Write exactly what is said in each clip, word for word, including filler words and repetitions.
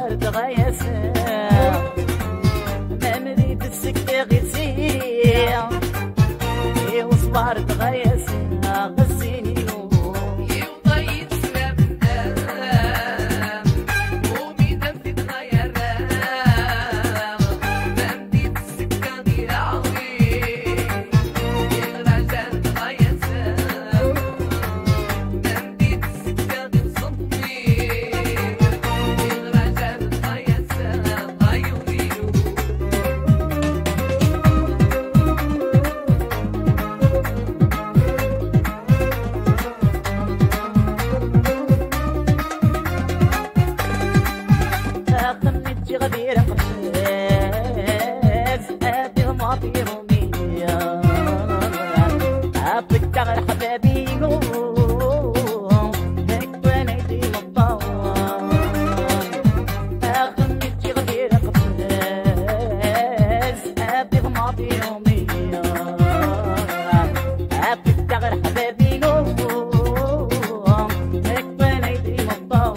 غراجر تغيس ممري بالسكة غيسية وصبار تغيس غسيني غدير قفاز أبي غماطي رومية أبك تغر حبابي نوم هيك وانا يدي مطاوم أغنيتي غدير قفاز أبي غماطي رومية أبك تغر حبابي نوم هيك وانا يدي مطاوم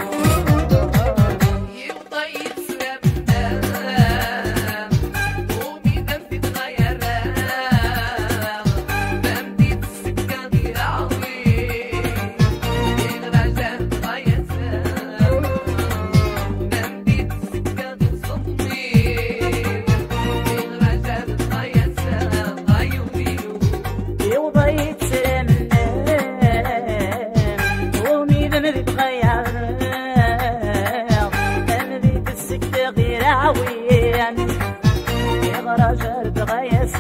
غراجر تغيس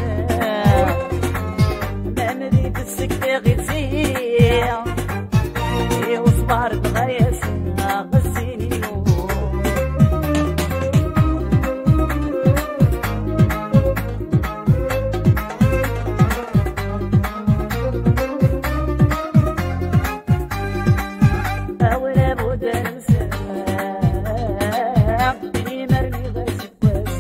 ممري بالسكة غيسية وصبار تغيس غسيني أولا بودا نساء بيمرني غسيك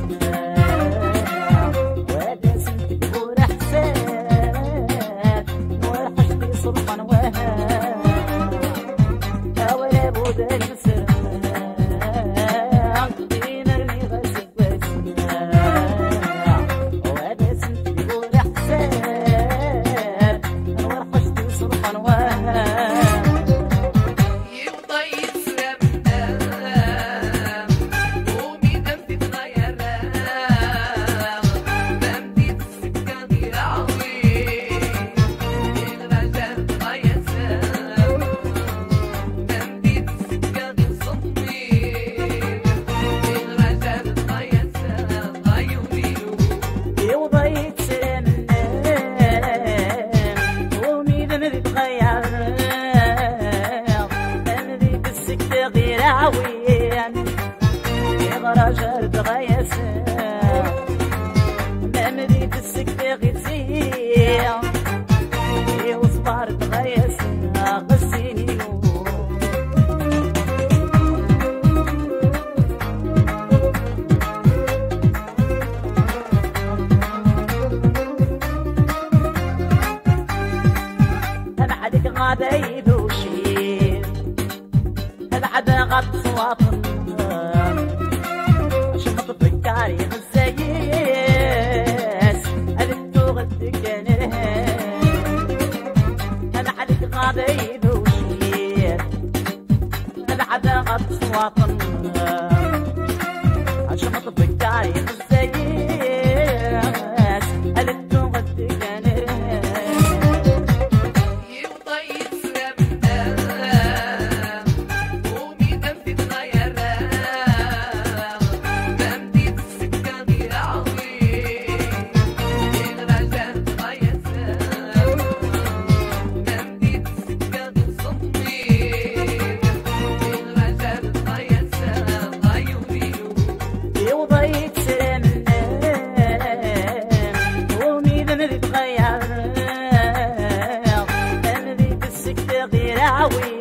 غراجر تغيس ممري بالسكة غيسية وصبار تغيس غسيني أنا حدك غادا يدوشي أنا حدا غاب صواطن تاريخ السياس ألتو غدك أنا حدك غاضي بوشير أنا حدا غاب صواطن عشان أطبق تاريخ السياس ألتو غدك غير ممري بالسكة غير عوي